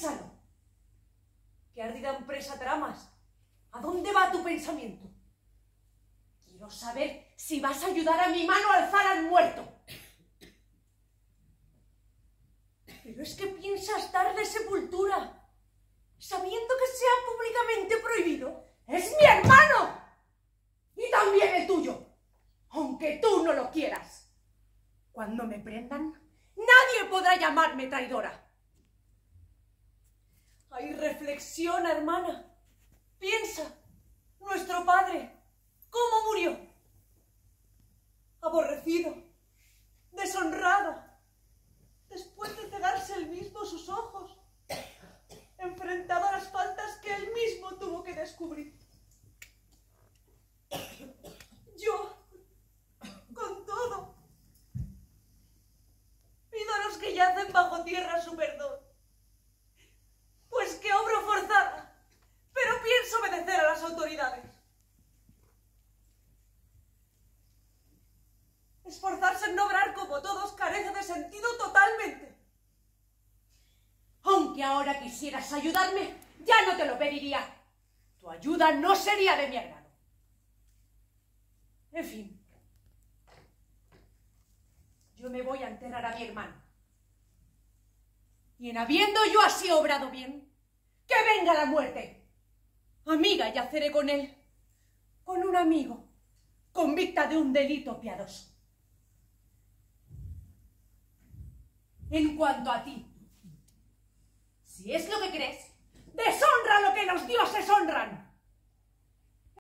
piénsalo. Qué ardida empresa tramas. ¿A dónde va tu pensamiento? Quiero saber si vas a ayudar a mi mano a alzar al muerto. Pero es que piensas darle sepultura, sabiendo que sea públicamente prohibido. ¡Es mi hermano! Y también el tuyo, aunque tú no lo quieras. Cuando me prendan, nadie podrá llamarme traidora. Ay, reflexiona, hermana. Piensa, nuestro padre, ¿cómo murió? Aborrecido, deshonrado, después de cegarse él mismo sus ojos, enfrentado a las faltas que él mismo tuvo que descubrir. Yo, con todo, pido a los que yacen bajo tierra su perdón, pues que obro forzada, pero pienso obedecer a las autoridades. Esforzarse en no obrar como todos carece de sentido totalmente. Aunque ahora quisieras ayudarme, ya no te lo pediría. Tu ayuda no sería de mi hermano. En fin, yo me voy a enterrar a mi hermano. Y en habiendo yo así obrado bien, que venga la muerte. Amiga yaceré con él, con un amigo, convicta de un delito piadoso. En cuanto a ti, si es lo que crees, deshonra lo que los dioses honran.